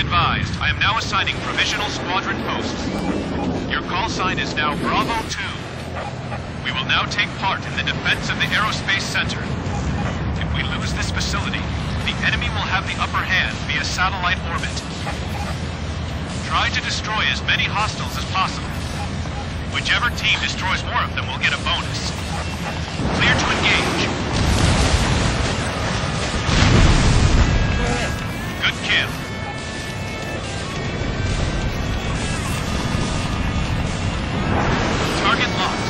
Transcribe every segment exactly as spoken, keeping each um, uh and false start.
advised, I am now assigning provisional squadron posts. Your call sign is now Bravo two. We will now take part in the defense of the Aerospace Center. If we lose this facility, the enemy will have the upper hand via satellite orbit. Try to destroy as many hostiles as possible. Whichever team destroys more of them will get a bonus. Clear to engage. Good kill. Target locked.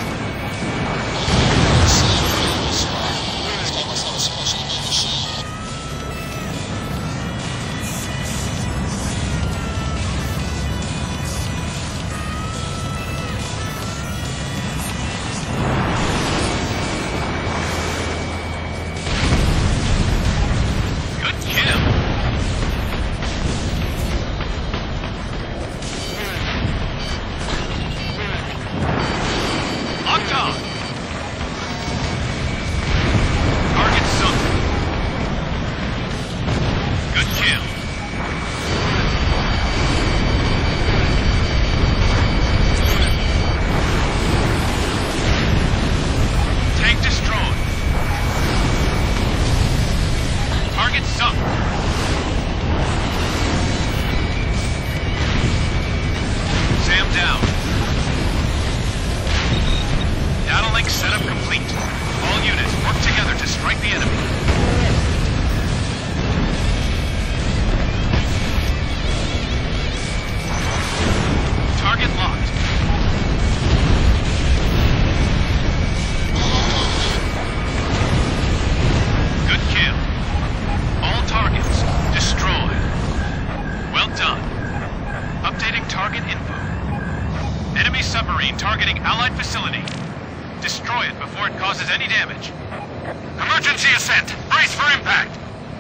Targeting Allied facility. Destroy it before it causes any damage. Emergency ascent! Brace for impact!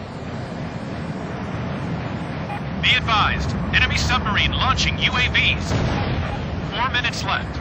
Be advised, enemy submarine launching U A Vs. Four minutes left.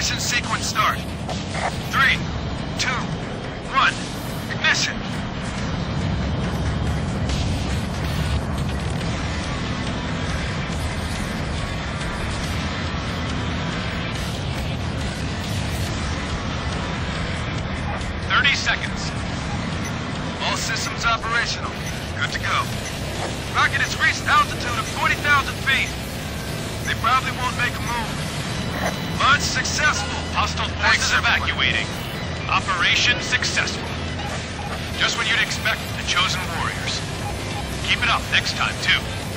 Ignition sequence start. Three, two, one. Ignition. Thirty seconds. All systems operational. Good to go. Rocket has reached altitude of forty thousand feet. They probably won't make a move. Launch successful. Hostile forces evacuating. Operation successful. Just what you'd expect from the chosen warriors. Keep it up next time, too.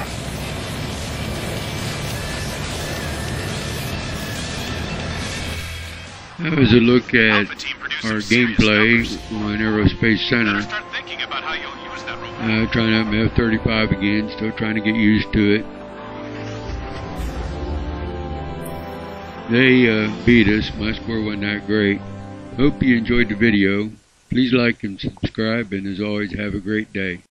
That was a look at our gameplay on Aerospace Center. Uh, trying out my F thirty-five again, still trying to get used to it. They uh, beat us, my score wasn't that great. Hope you enjoyed the video. Please like and subscribe, and as always, have a great day.